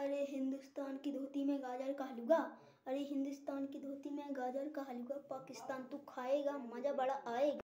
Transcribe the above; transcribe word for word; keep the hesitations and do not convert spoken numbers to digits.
अरे हिंदुस्तान की धोती में गाजर का हलवा। अरे हिंदुस्तान की धोती में गाजर का हलवा, पाकिस्तान तू खाएगा मजा बड़ा आएगा।